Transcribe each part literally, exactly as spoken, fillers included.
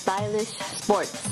stylish sports.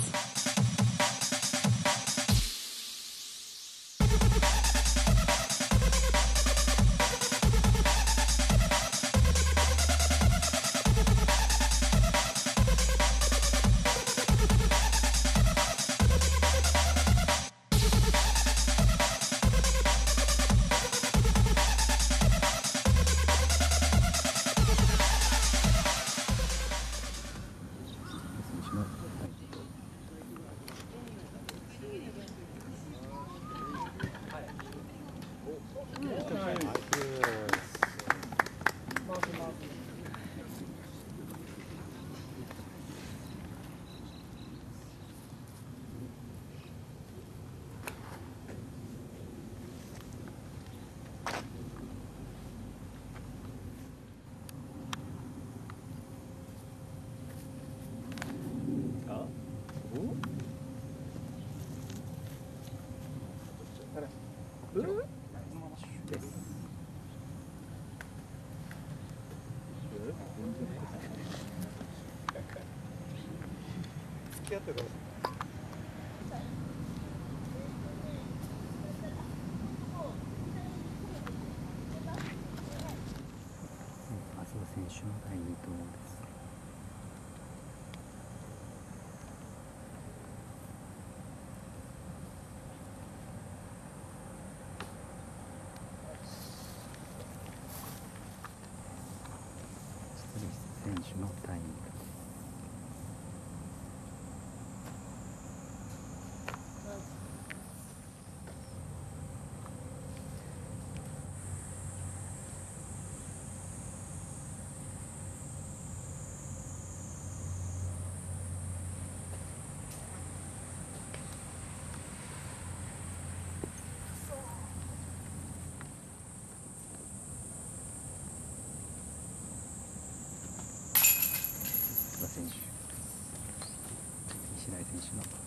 松田選手のだいに投です。ストリス選手のだいに投。選手、西大選手のパットです。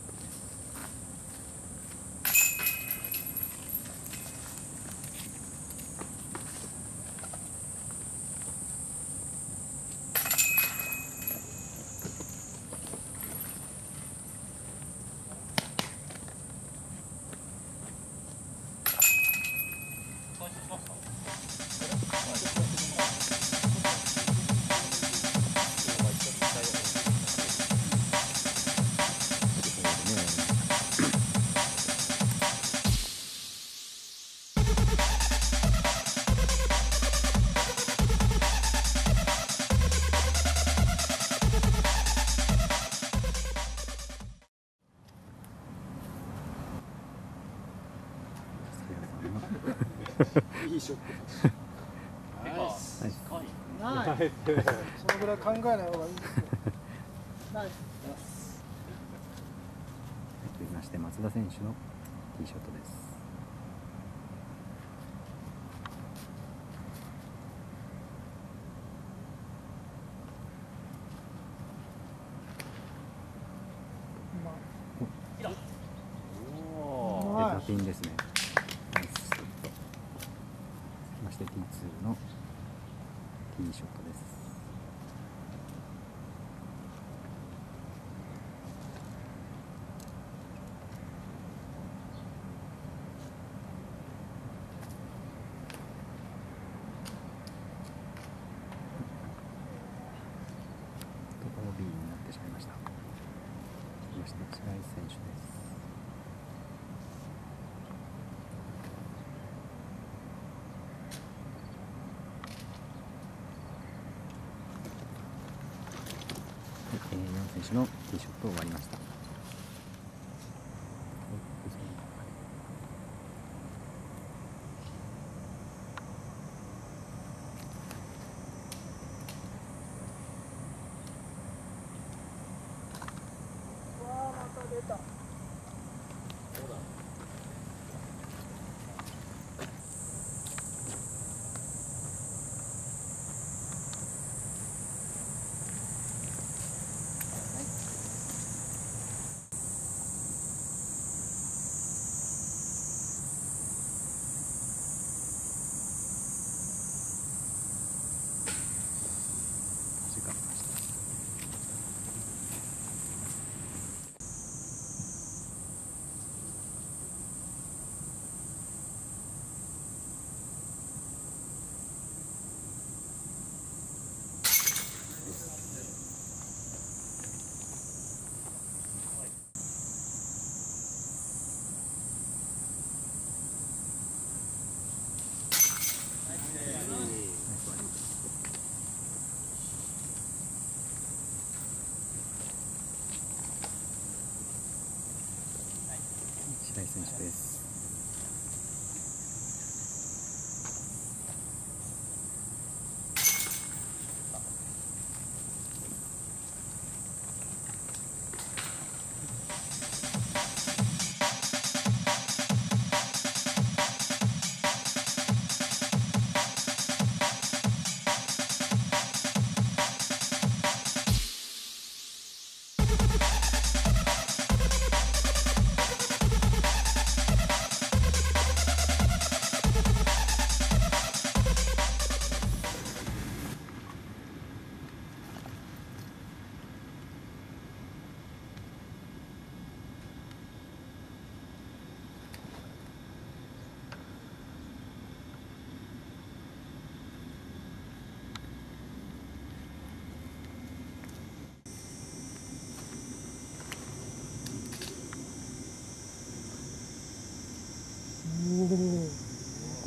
いいショット。ナイス。ナイス。そのぐらい考えない方がいいですよ。ナイス。 続きまして松田選手のティーショットです。出たピンですね。ナイスショット。続きまして ティーツー のティーショットです。オービーになってしまいました。続きまして白井選手です。えー、よん選手のティーショット終わりました。 出た。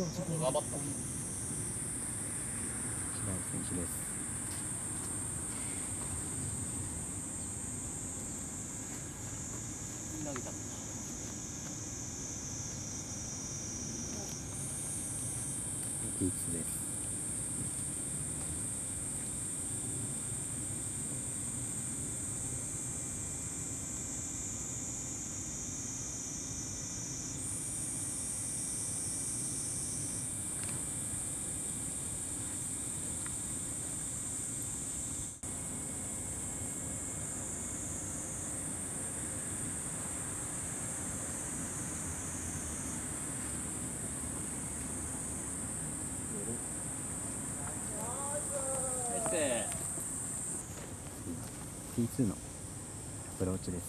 白井選手です。 投げた。 ティーツーです。ティーツー のアプローチです。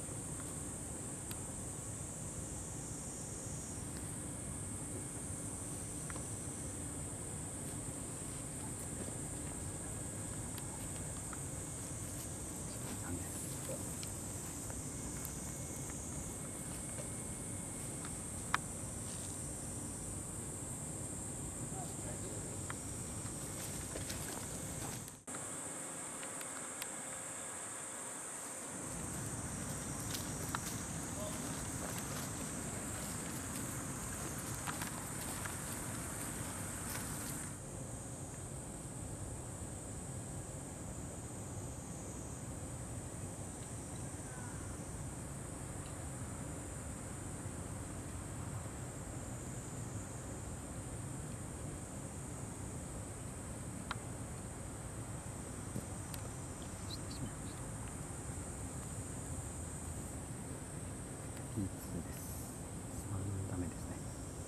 ティーツー です。さん打目ですね。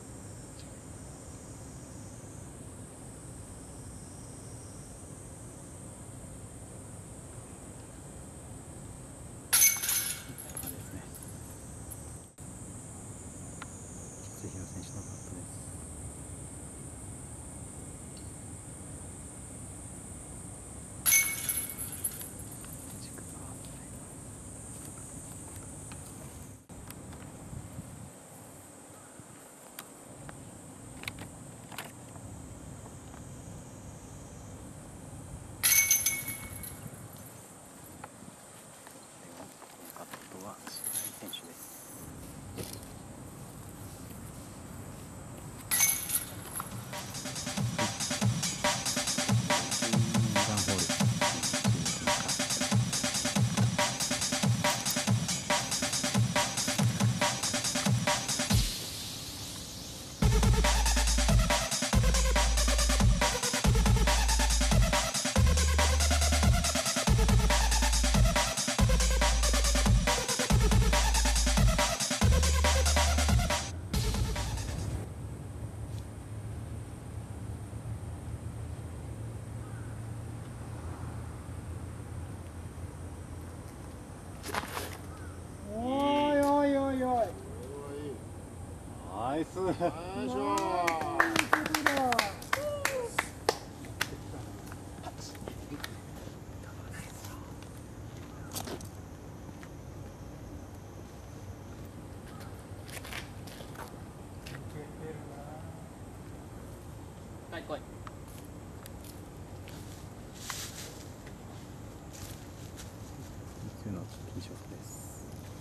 そうですね。千尋選手のパットです。選手です。にばんホール。 ナイス。よいしょ。 はい、来い。 ティーツー のティーショットです。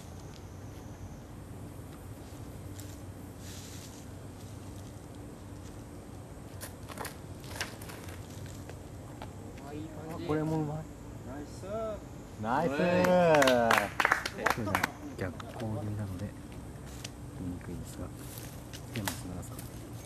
これもうまい。ナイス。ナイス。 逆光気味なので見にくいですが、つけます長さ。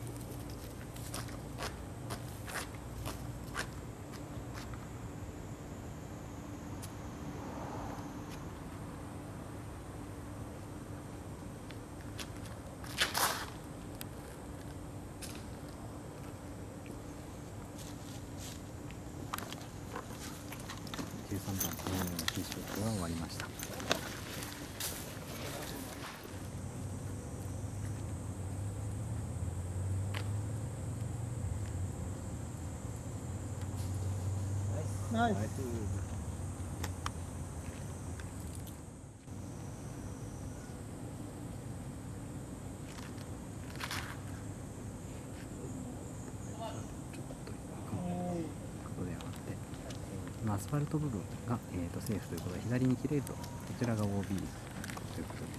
じゅうさんばんこのようなティーショットが終わりました。 ナイス。 アスファルト部分が、えー、とセーフということで、左に切れるとこちらが オービー ということです。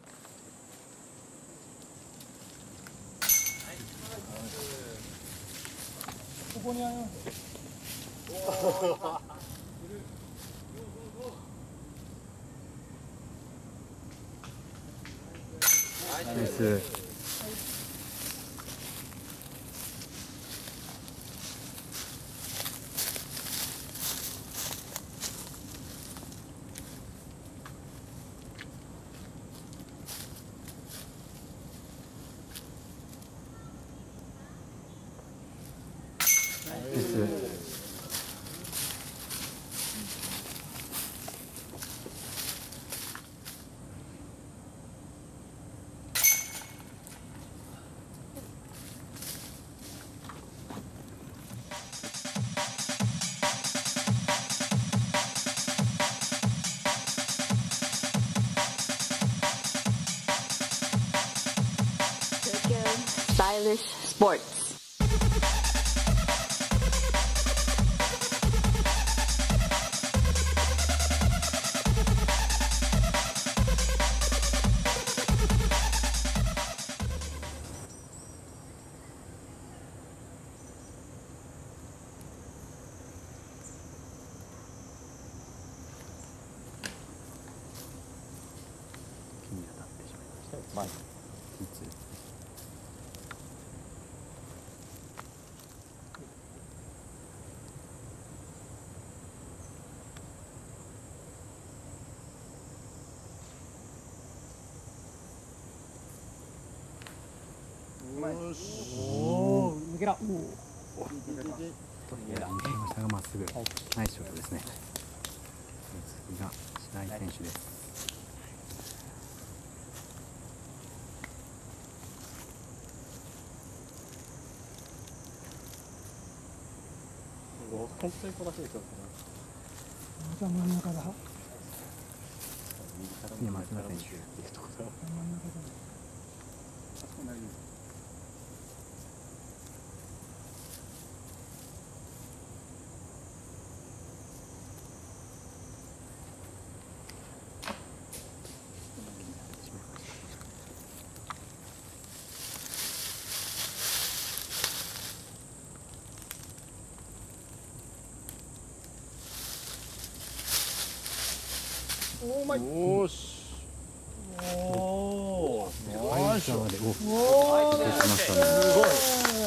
ここにあります。 ナイス。 Stylish Sports. おお、抜けた。 ましたがまっすぐ。ナイスショットですね。次が白井選手です。 本当に小出しですよ。 じゃあ真ん中だ。 次は松田選手。 真ん中だ。おー、まい。 おーし。おー。 ナイス。おお、出てきましたね。 すごい。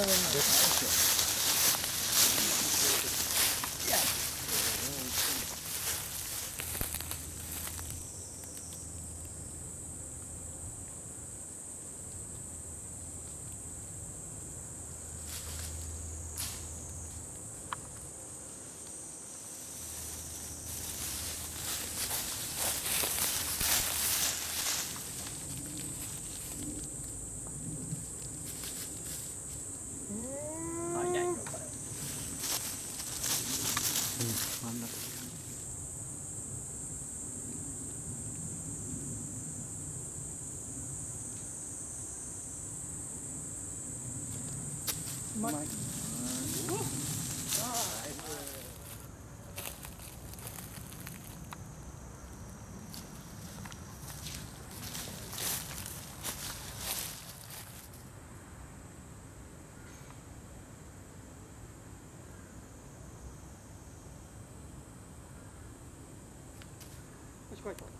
まい。よし、来いと。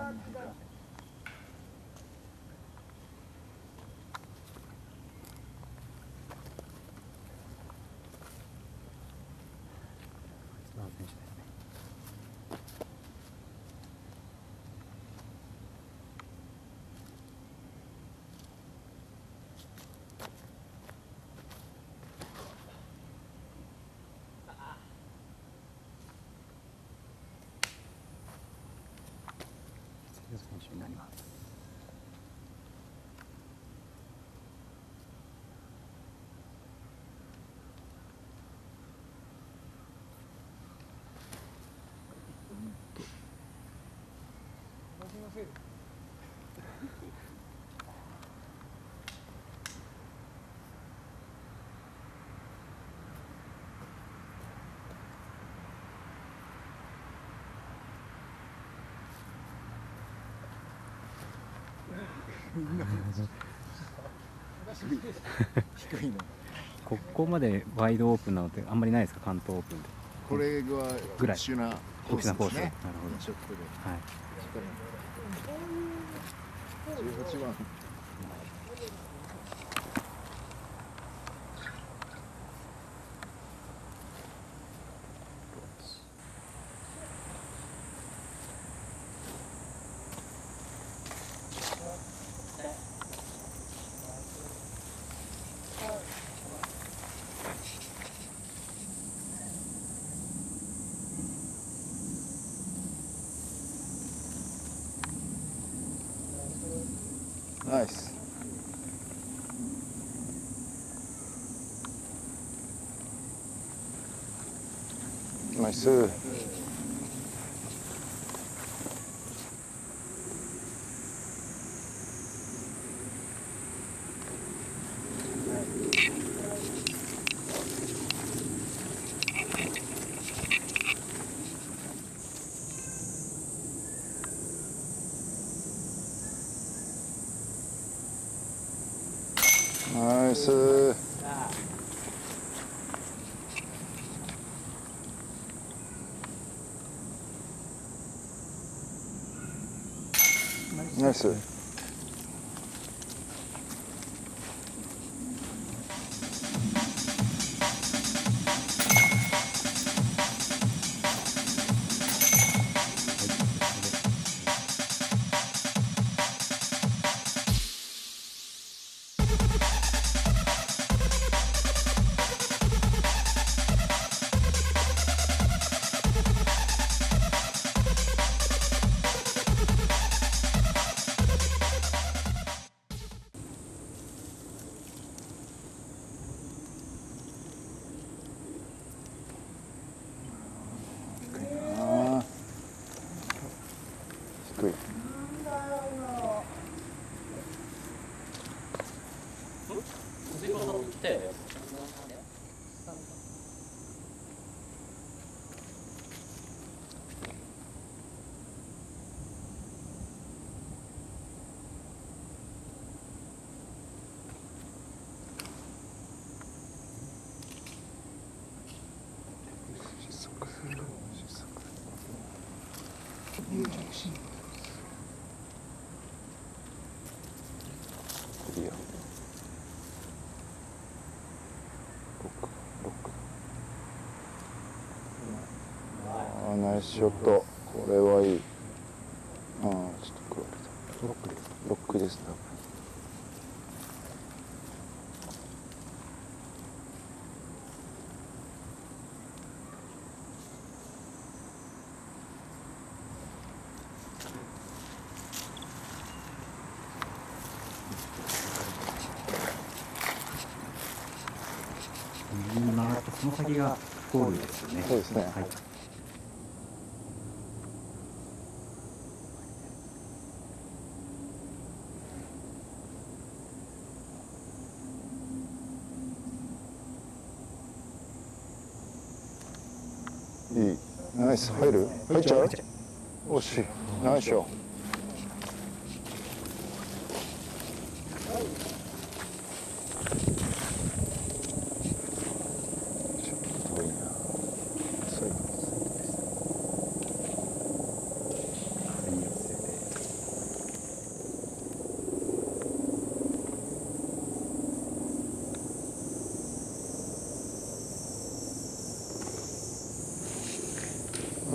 選手になります。 低いの。 ここまでワイドオープンなのってあんまりないですか、関東オープンで。 これがぐらい特殊なコースですね。 特殊なコース。なるほど。 ショットで。 はい。 じゅうはちばん。ナイス。ナイス。ナイス。ナイス。低い。失速する。失速。いいよ。ロック、ロック。ああ、ナイスショット。これはいい。ああ、ちょっと食われた。ロックです。ロックです。 右に曲がってその先がゴールですよね。 そうですね。 はい。 いい。ナイス。入る？入っちゃう？惜しい。ナイスショット。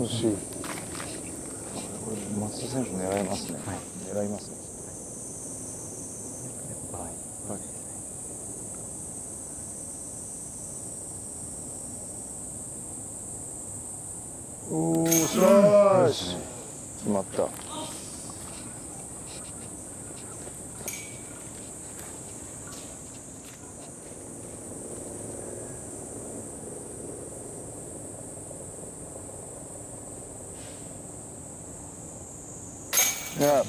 惜しい。これ松田選手狙いますね。 はい、 狙いますね。 バーディー。 バーディー。おー、スラッシュ。決まった。いや。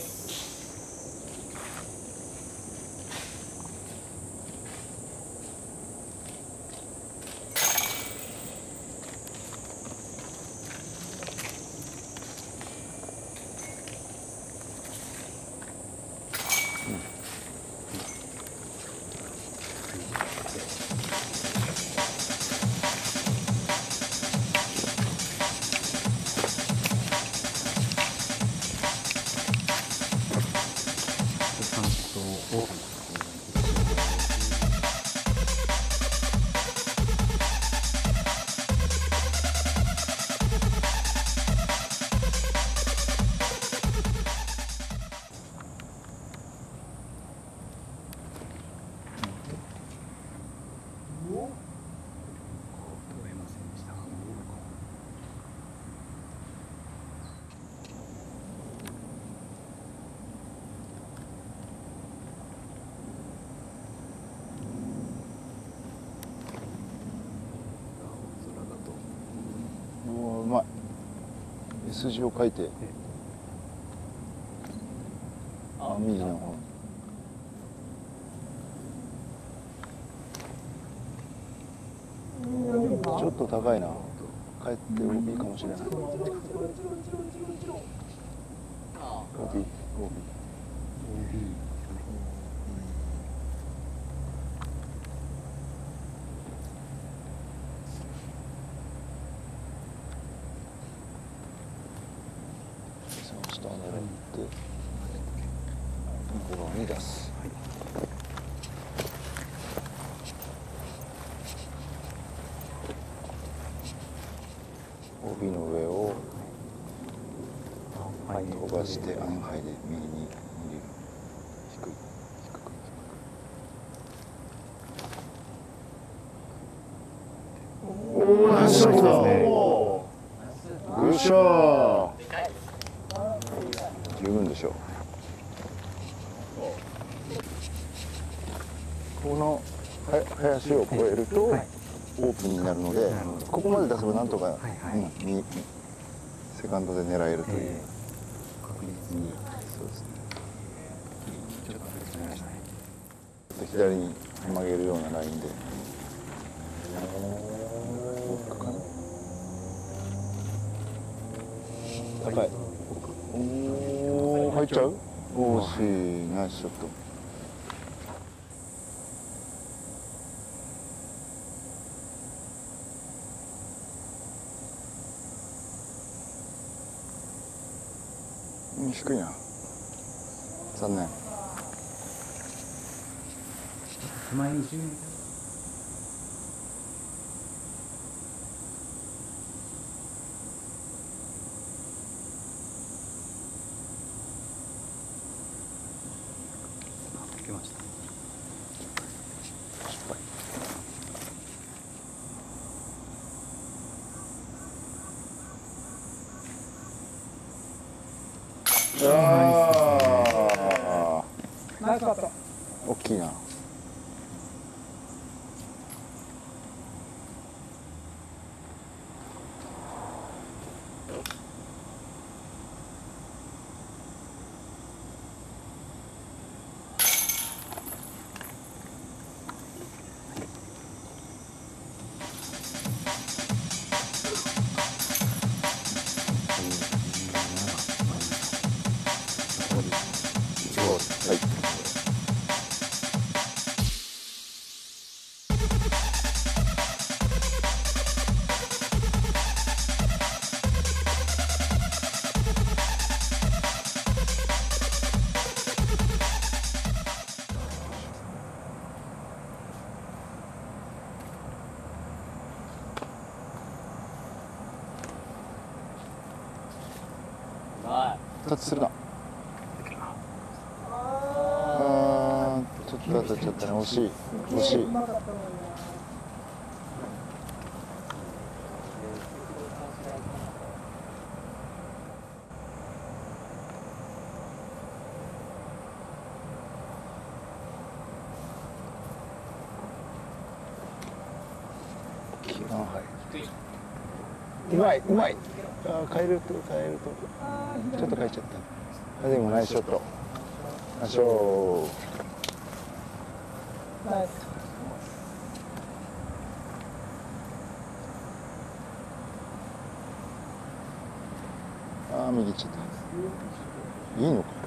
うまい。S 字を書いて、あ、右の方。ちょっと高いな。帰って オービー かもしれない。オービー、オービー。下を狙って向こう側に出す。帯の上を飛ばしてアンハイで右に入れる。低い低く。おお、ナイスショット。グッショー。十分でしょう。この林を越えるとオープンになるので、ここまで出せばなんとか、うん、にセカンドで狙えるという、 確実に。 そうですね。ちょっと左に曲げるようなラインで。高い。おお、入っちゃう？惜しい、ナイスショット。低いな。残念。 手前にじゅう。けました。 失敗。ああ。 ナイスパット。 大きいな。はい。 タッチするな。あーちょっと当たっちゃったね。惜しい惜しい。うまいうまい。あー変えると変えるとちょっと変えちゃった。あでもナイスショット。ナイスショット。 ナイス。 ああ右行っちゃった。いいのか。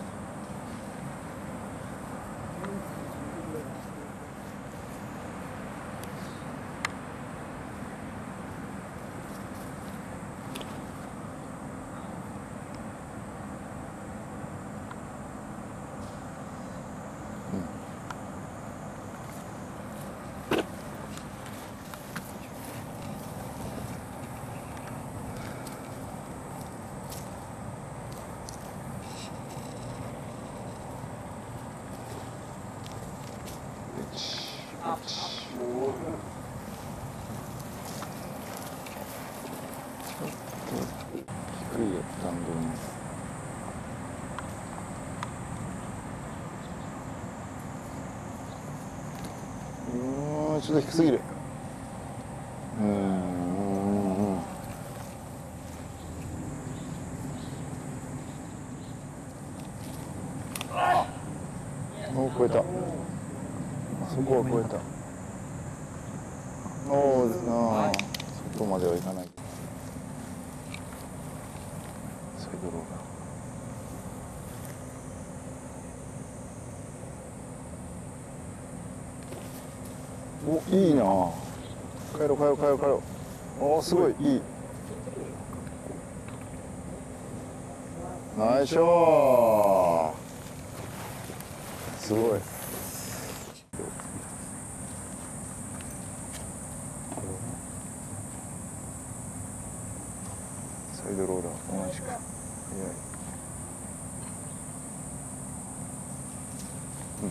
低いよ弾道に。うーんちょっと低すぎる。うーんうんうん。おー超えた。そこは超えた。おーあー外まではいかない。サイドローラー。おいいな。帰ろう帰ろう帰ろう帰ろう。おーすごいいい。ナイスショー。すごい。サイドローラー同じく速い。うん。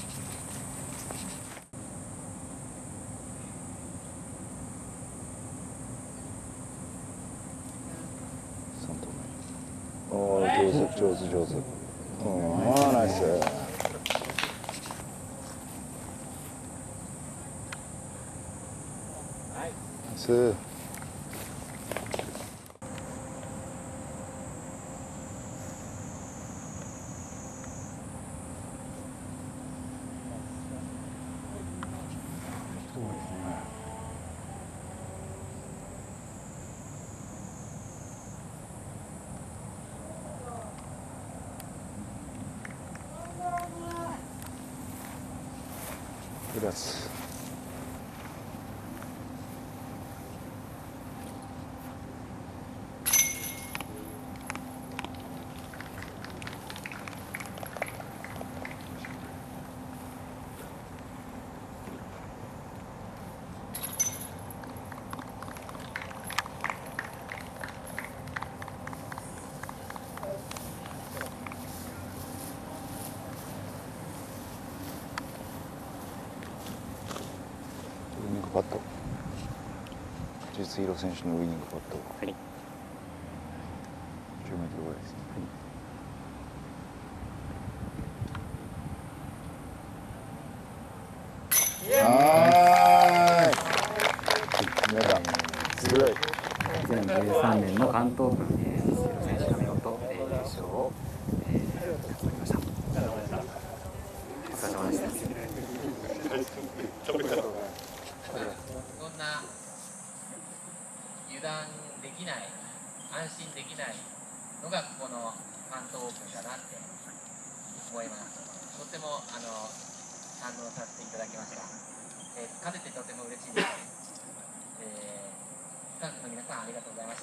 さん投目。おー上手上手上手。うんああナイス。ナイス。グラス。ウイニングパット。実弘選手のウイニングパット。 はい。 じゅうメートルぐらいですね。はい。皆さん、すごい。 にせんじゅうさんねんの関東オープン、えー、実弘選手が見事、えー、優勝を、えー、勝ち取りました。お疲れ様でした。お疲れ様でした。 そんな油断できない、安心できないのがここの関東オープンだなって思います。とってもあの堪能させていただきました。えー、勝ててとても嬉しいです。えー、スタッフの皆さんありがとうございました。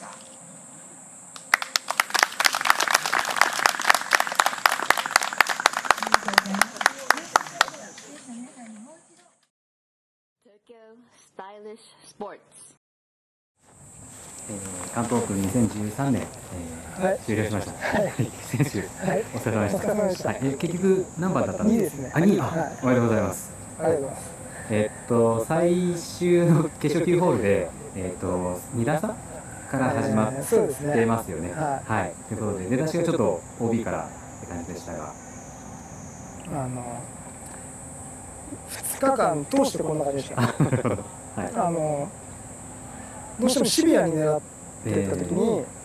Tokyo Stylish Sports. えー、関東オープンにせんじゅうさんねん、えーはい終了しました。 はい選手、 はいお疲れ様でした。 お疲れ様でしたはい、えー結局何番だったんにいですか。 ですねあ、にい、あ、 はいおめでとうございます。 ありがとうございます。 えーっと最終の決勝きゅうホールで、えーっとに打差から始まえーそうですってねますよね。 ははい。ということで出だしがちょっと オービー からって感じでしたが、 あのふつかかん通してこんな感じでした。 はい。 あのどうしてもシビアに狙っていった時に、う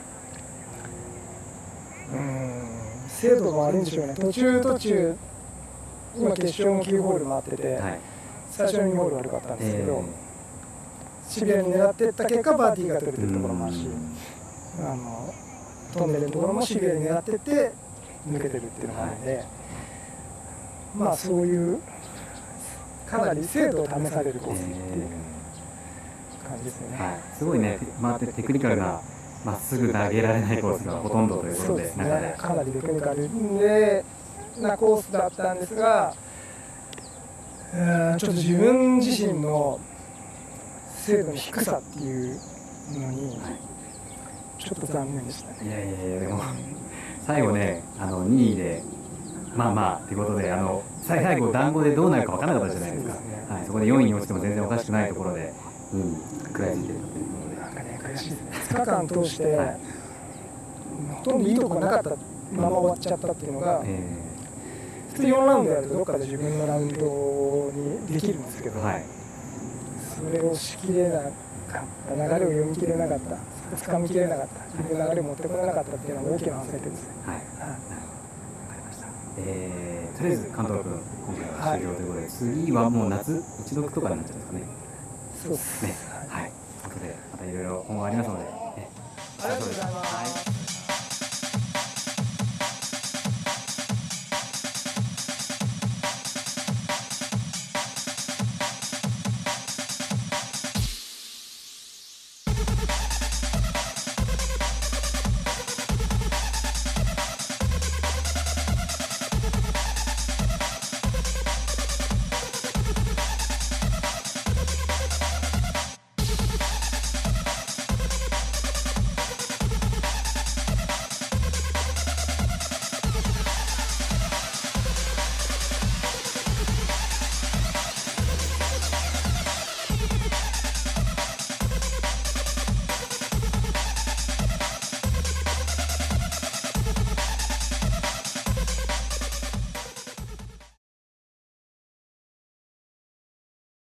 ーん精度が悪いんでしょうね。途中途中今決勝もきゅうホール回ってて、 はい。 最初のにホール悪かったんですけど、 えシビアに狙っていった結果バーディーが取れてーるところもあるし、 うんあのトンネルのところもシビアに狙ってって抜けてるっていうのがあるんで、まあそういうかなり精度を試されるコースっていう感じですよね。 はい、すごいね、回ってテクニカルなまっすぐ投げられないコースがほとんどということで、 そうです中でね、かなりテクニカルでなコースだったんですが、うーんちょっと自分自身の精度の低さっていうのにちょっと残念でしたね。 いやいやいや、でも最後ね、あのにいで、まあまあということで、あの最最後、団子でどうなるか分からなかったじゃないですか、 そうですねはい、そこでよんいに落ちても全然おかしくないところで、にいに食らいついてるということで。 なんかね、悔しいですね。ふつかかん通して、 はいほとんどいいとこがなかったまま終わっちゃったっていうのが、 え普通よんラウンドやるとどっかで自分のラウンドにできるんですけど、 ーはい、 それをしきれなかった、流れを読み切れなかった、掴みきれなかった、自分の流れを持ってこれなかったっていうのは大きな反省点ですね。 はい、 はいわかりました。えーとりあえず関東君、今回は終了ということで、次はもう夏、一読とかになっちゃうんですかね。 そうですね、はい、ということで、またいろいろ今後ありますので、ね、 ありがとうございます。 はい